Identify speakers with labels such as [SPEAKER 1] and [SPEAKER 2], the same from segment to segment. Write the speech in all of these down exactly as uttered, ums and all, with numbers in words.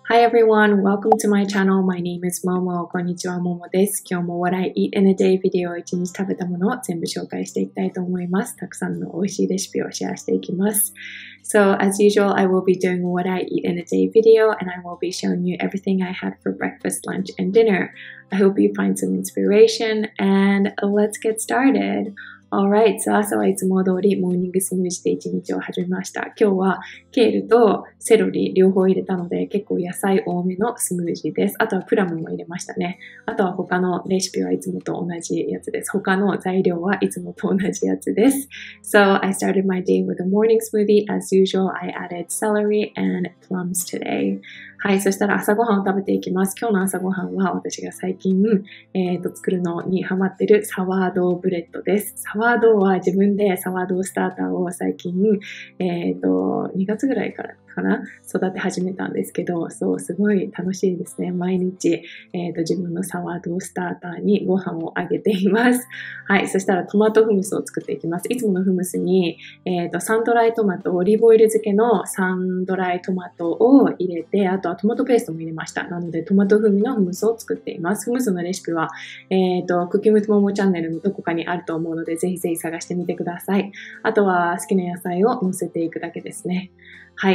[SPEAKER 1] Hi everyone, welcome to my channel. My name is Momo. こんにちは、ももです。今日も What I Eat in a Day ビデオを一日食べたものを全部紹介していきたいと思います。たくさんの美味しいレシピをシェアしていきます。So as usual, I will be doing What I Eat in a Day video and I will be showing you everything I had for breakfast, lunch, and dinner. I hope you find some inspiration and let's get started.Alright, so 朝はいつも通りモーニングスムージーで一日を始めました。今日はケールとセロリ両方入れたので結構野菜多めのスムージーです。あとはプラムも入れましたね。あとは他のレシピはいつもと同じやつです。他の材料はいつもと同じやつです。So I started my day with a morning smoothie. As usual, I added celery and plums today. はい、そしたら朝ごはんを食べていきます。今日の朝ごはんは私が最近、えー、と作るのにハマってるサワードーブレッドです。サワードーは自分でサワードースターターを最近、えー、とにがつぐらいからかな育て始めたんですけど、そうすごい楽しいですね。毎日、えー、と自分のサワードースターターにご飯をあげています。はい、そしたらトマトフムスを作っていきます。いつものフムスに、えー、とサンドライトマト、オリーブオイル漬けのサンドライトマトを入れて、あとはトマトペーストも入れました。なのでトマト風味のフムスを作っています。フムスのレシピは、えー、とクッキングウィズモモチャンネルのどこかにあると思うので、ぜひぜひ探してみてください。あとは好きな野菜を乗せていくだけですね。はい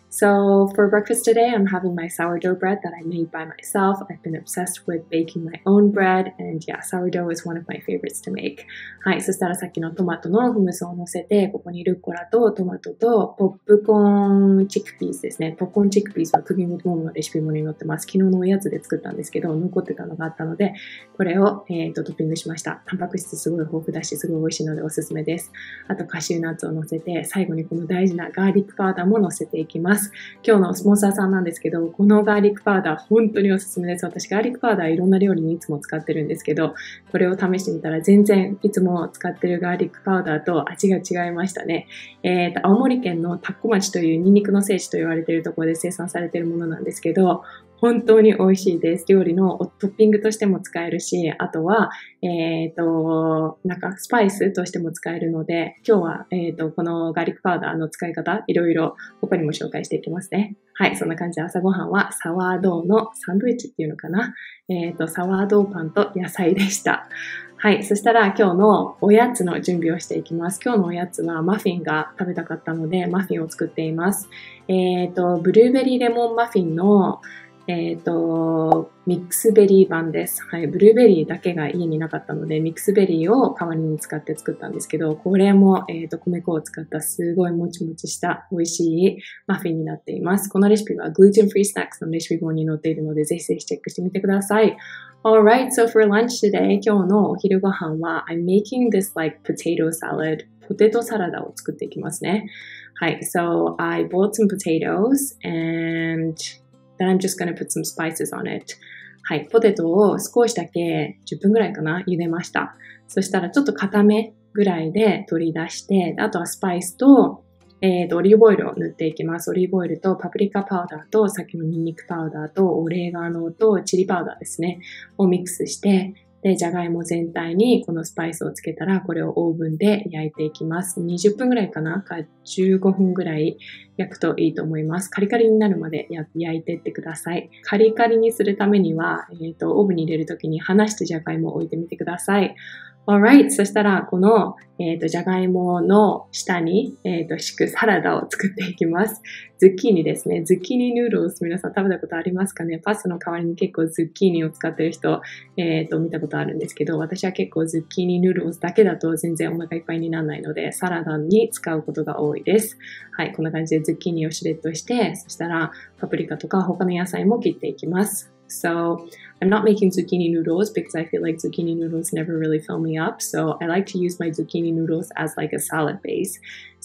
[SPEAKER 1] 。So for breakfast today, I'm having my sourdough bread that I made by myself. I've been obsessed with baking my own bread, and yeah, sourdough is one of my favorites to make. はい、そしたらさっきのトマトのフムスを乗せて、ここにルッコラとトマトとポップコーンチックピースですね。ポップコーンチックピースはクッキングモモのレシピもに載ってます。昨日のおやつで作ったんですけど、残ってたのがあったので、これを、えー、とトッピングしました。タンパク質すごい豊富だし、すごい美味しいのでおすすめです。あとカシューナッツを乗せて、最後にこの大事なガーリックパウダーも乗せていきます。今日のスポンサーさんなんですけど、このガーリックパウダー本当におすすめです。私ガーリックパウダーいろんな料理にいつも使ってるんですけど、これを試してみたら全然いつも使ってるガーリックパウダーと味が違いましたね。えーと、青森県の田子町というニンニクの聖地と言われているところで生産されているものなんですけど、本当に美味しいです。料理のトッピングとしても使えるし、あとは、えっと、なんかスパイスとしても使えるので、今日は、えっと、このガーリックパウダーの使い方、いろいろ他にも紹介していきますね。はい、そんな感じで朝ごはんはサワードーのサンドイッチっていうのかな。えっと、サワードーパンと野菜でした。はい。そしたら今日のおやつの準備をしていきます。今日のおやつはマフィンが食べたかったので、マフィンを作っています。えっと、ブルーベリーレモンマフィンのえっと、ミックスベリー版です。はい。ブルーベリーだけが家になかったので、ミックスベリーを代わりに使って作ったんですけど、これも、えっと、米粉を使ったすごいもちもちした美味しいマフィンになっています。このレシピは Gluten Free Snacks のレシピ本に載っているので、ぜひぜひチェックしてみてください。Alright, so for lunch today, 今日のお昼ご飯は I'm making this like potato salad. ポテトサラダを作っていきますね。はい。So I boiled some potatoes and then I'm just gonna put some spices on it. はい。ポテトを少しだけじゅっぷんぐらいかな茹でました。そしたらちょっと固めぐらいで取り出して、あとはスパイスと、えっと、オリーブオイルを塗っていきます。オリーブオイルとパプリカパウダーと、さっきのニンニクパウダーと、オレガノとチリパウダーですね。をミックスして、で、じゃがいも全体にこのスパイスをつけたら、これをオーブンで焼いていきます。にじゅっぷんぐらいかなかじゅうごふんぐらい焼くといいと思います。カリカリになるまで焼いていってください。カリカリにするためには、えっと、オーブンに入れるときに離してじゃがいもを置いてみてください。Alright. そしたら、この、えっと、じゃがいもの下に、えっと、敷くサラダを作っていきます。ズッキーニですね。ズッキーニヌードルズ、皆さん食べたことありますかね？パスタの代わりに結構ズッキーニを使ってる人、えっと、見たことあるんですけど、私は結構ズッキーニヌードルズだけだと全然お腹いっぱいにならないので、サラダに使うことが多いです。はい。こんな感じでズッキーニをシュレッドして、そしたら、パプリカとか他の野菜も切っていきます。So I'm not making zucchini noodles because I feel like zucchini noodles never really fill me up. So I like to use my zucchini noodles as like a salad base.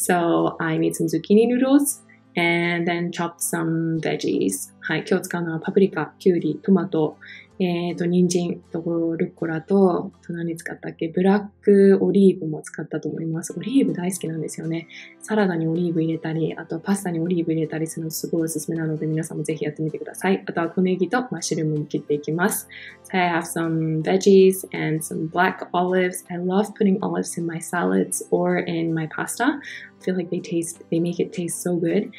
[SPEAKER 1] So I made some zucchini noodles and then chopped some veggies. はい、今日使うのはパプリカ、キュウリ、トマト、えっと、人参とルッコラと、あと何使ったっけ？ブラックオリーブも使ったと思います。オリーブ大好きなんですよね。サラダにオリーブ入れたり、あとパスタにオリーブ入れたりするのすごいおすすめなので皆さんもぜひやってみてください。あとは小ネギとマッシュルームも切っていきます。So I have some veggies and some black olives. I love putting olives in my salads or in my pasta. feel like they taste, they make it taste so good.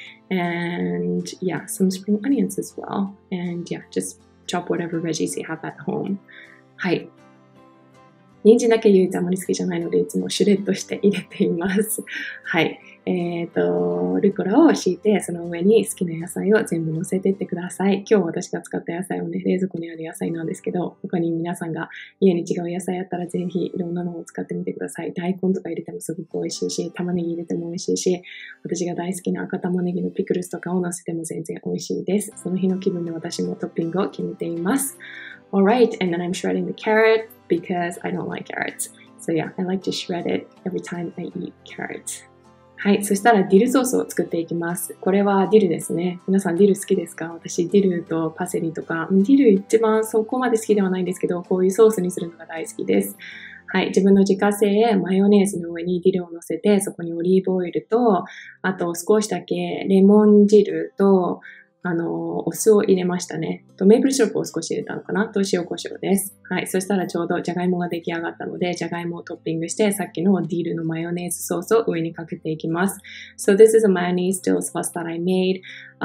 [SPEAKER 1] And yeah, some spring onions as well. And yeah, just chop whatever veggies you have at home. はい。人参だけ唯一あまり好きじゃないので、いつもシュレッドして入れています。はい。えっと、ルッコラを敷いて、その上に好きな野菜を全部乗せていってください。今日私が使った野菜はね、冷蔵庫にある野菜なんですけど、他に皆さんが家に違う野菜あったらぜひいろんなのを使ってみてください。大根とか入れてもすごく美味しいし、玉ねぎ入れても美味しいし、私が大好きな赤玉ねぎのピクルスとかを乗せても全然美味しいです。その日の気分で私もトッピングを決めています。Alright, and then I'm shredding the carrot because I don't like carrots. So yeah, I like to shred it every time I eat carrots. はい。そしたらディルソースを作っていきます。これはディルですね。皆さんディル好きですか？私ディルとパセリとか、ディル一番そこまで好きではないんですけど、こういうソースにするのが大好きです。はい。自分の自家製マヨネーズの上にディルを乗せて、そこにオリーブオイルと、あと少しだけレモン汁と、あの、お酢を入れましたね。と、メープルシロップを少し入れたのかなと、塩コショウです。はい。そしたらちょうどジャガイモが出来上がったので、ジャガイモをトッピングして、さっきのディルのマヨネーズソースを上にかけていきます。So this is a mayonnaise dill sauce that I made.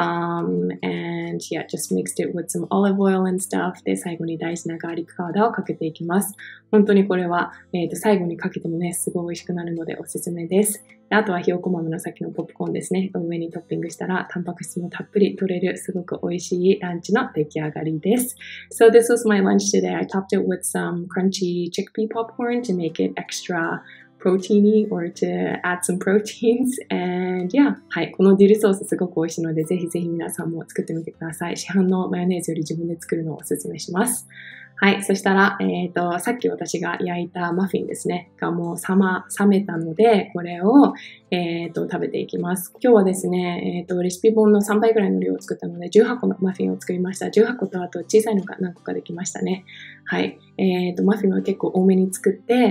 [SPEAKER 1] Um, and yeah, just mixed it with some olive oil and stuff. で、最後に大事なガーリックパウダーをかけていきます。本当にこれは、えっと、最後にかけてもね、すごい美味しくなるのでおすすめです。あとはひよこ豆のさっきのポップコーンですね。上にトッピングしたら、タンパク質もたっぷり取れる、すごく美味しいランチの出来上がりです。So this was my lunch today. I topped it with some crunchy chickpea popcorn to make it extra proteiny or to add some proteins. And yeah. はい。このディルソースすごく美味しいので、ぜひぜひ皆さんも作ってみてください。市販のマヨネーズより自分で作るのをおすすめします。はい。そしたら、えっと、さっき私が焼いたマフィンですね。がもう冷ま、冷めたので、これを、えっと、食べていきます。今日はですね、えっと、レシピ本のさんばいぐらいの量を作ったので、じゅうはっこのマフィンを作りました。じゅうはっことあと小さいのが何個かできましたね。はい。えっと、マフィンは結構多めに作って、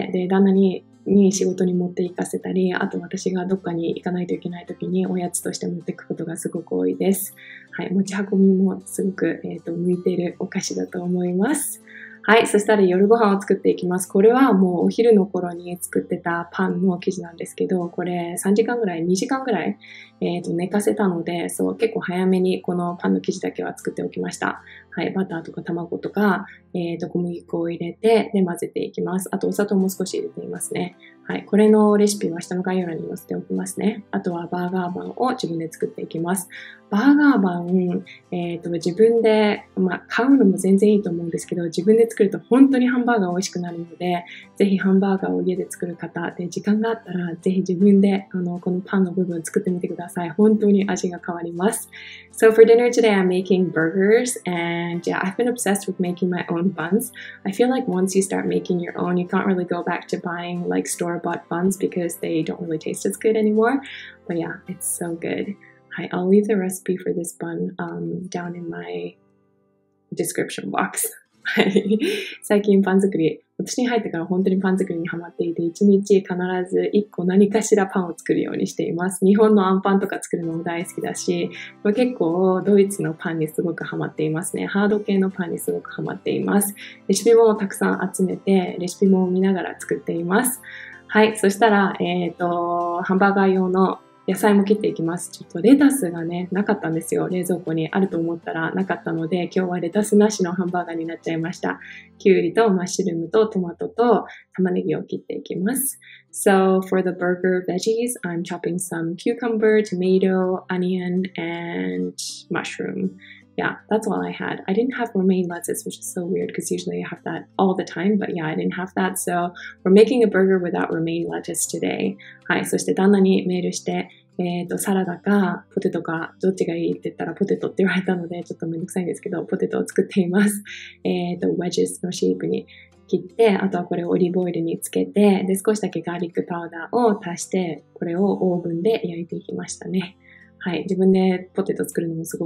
[SPEAKER 1] で、旦那に、に仕事に持って行かせたり、あと私がどっかに行かないといけない時におやつとして持っていくことがすごく多いです。はい。持ち運びもすごく、えっと、向いているお菓子だと思います。はい。そしたら夜ご飯を作っていきます。これはもうお昼の頃に作ってたパンの生地なんですけど、これさんじかんぐらい、にじかんぐらい、えっと、寝かせたので、そう、結構早めにこのパンの生地だけは作っておきました。はい。バターとか卵とか、えっと、小麦粉を入れて、で、混ぜていきます。あと、お砂糖も少し入れていますね。はい。これのレシピは下の概要欄に載せておきますね。あとはバーガーバンを自分で作っていきます。バーガーバン、えっと、自分で、まあ、買うのも全然いいと思うんですけど、自分で作ると本当にハンバーガー美味しくなるので、ぜひハンバーガーを家で作る方で、時間があったら、ぜひ自分で、あの、このパンの部分作ってみてください。本当に味が変わります。So for dinner today, I'm making burgers, and yeah, I've been obsessed with making my own buns. I feel like once you start making your own, you can't really go back to buying like store-bought buns because they don't really taste as good anymore. But yeah, it's so good. Hi, I'll leave the recipe for this bun um, down in my description box. 最近パン作り、私に入ってから本当にパン作りにハマっていて、いちにち必ずいっこ何かしらパンを作るようにしています。日本のアンパンとか作るのも大好きだし、結構ドイツのパンにすごくハマっていますね。ハード系のパンにすごくハマっています。レシピ本をたくさん集めて、レシピ本を見ながら作っています。はい、そしたら、えっと、ハンバーガー用の野菜も切っていきます。ちょっとレタスがね、なかったんですよ。冷蔵庫にあると思ったらなかったので、今日はレタスなしのハンバーガーになっちゃいました。きゅうりとマッシュルームとトマトと玉ねぎを切っていきます。So for the burger veggies, I'm chopping some cucumber, tomato, onion, and mushroom. Yeah, that's all I had. I didn't have romaine lettuce, which is so weird because usually I have that all the time. But yeah, I didn't have that. So we're making a burger without romaine lettuce today. はい。そして旦那にメールして、えっと、サラダかポテトかどっちがいいって言ったらポテトって言われたのでちょっとめんどくさいんですけど、ポテトを作っています。えっと、wedges のシェイプに切って、あとはこれをオリーブオイルにつけて、で、少しだけガーリックパウダーを足して、これをオーブンで焼いていきましたね。はい。自分でポテト作るのもすごく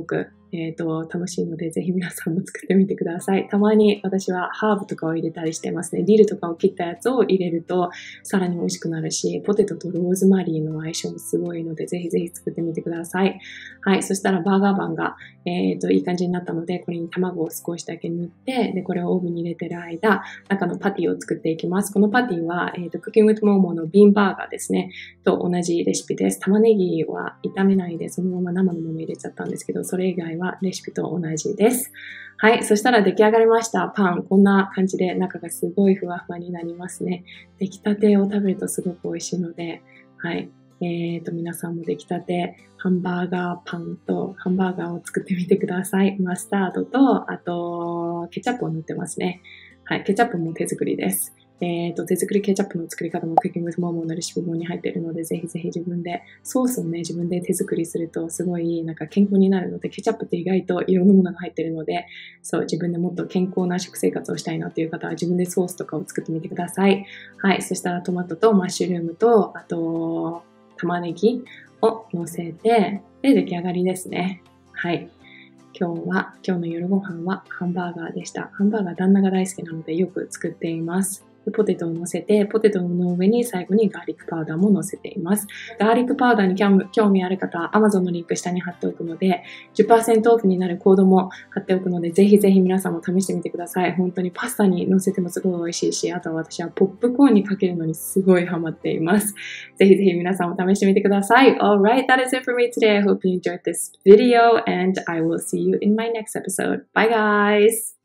[SPEAKER 1] えっと、楽しいので、ぜひ皆さんも作ってみてください。たまに私はハーブとかを入れたりしてますね。ディルとかを切ったやつを入れると、さらに美味しくなるし、ポテトとローズマリーの相性もすごいので、ぜひぜひ作ってみてください。はい。そしたらバーガーパンが、えっと、いい感じになったので、これに卵を少しだけ塗って、で、これをオーブンに入れてる間、中のパティを作っていきます。このパティは、えっと、クッキングウィットモーモーのビーンバーガーですね。と同じレシピです。玉ねぎは炒めないで、そのまま生のまま入れちゃったんですけど、それ以外はレシピと同じです。はい。そしたら出来上がりました。パン。こんな感じで中がすごいふわふわになりますね。出来たてを食べるとすごく美味しいので、はい。えっと、皆さんも出来たてハンバーガーパンとハンバーガーを作ってみてください。マスタードと、あと、ケチャップを塗ってますね。はい。ケチャップも手作りです。えっと、手作りケチャップの作り方もクッキングウィズモーモーのレシピ本に入っているので、ぜひぜひ自分で、ソースをね、自分で手作りするとすごいなんか健康になるので、ケチャップって意外といろんなものが入っているので、そう、自分でもっと健康な食生活をしたいなっていう方は自分でソースとかを作ってみてください。はい。そしたらトマトとマッシュルームと、あと、玉ねぎを乗せて、で、出来上がりですね。はい。今日は、今日の夜ご飯はハンバーガーでした。ハンバーガー旦那が大好きなのでよく作っています。ポテトを乗せて、ポテトの上に最後にガーリックパウダーも乗せています。ガーリックパウダーに興味ある方は Amazon のリンク下に貼っておくので、じゅっパーセント オフになるコードも貼っておくので、ぜひぜひ皆さんも試してみてください。本当にパスタに乗せてもすごい美味しいし、あとは私はポップコーンにかけるのにすごいハマっています。ぜひぜひ皆さんも試してみてください。Alright, that is it for me today. I hope you enjoyed this video and I will see you in my next episode. Bye guys!